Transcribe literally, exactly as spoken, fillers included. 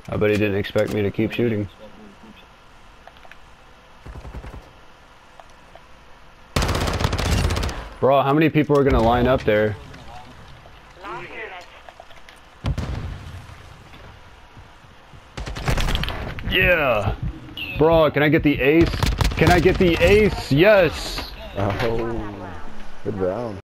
I bet he didn't expect me to keep shooting. Bro, how many people are gonna line up there? Yeah! Bro, can I get the ace? Can I get the ace? Yes! Oh, good round.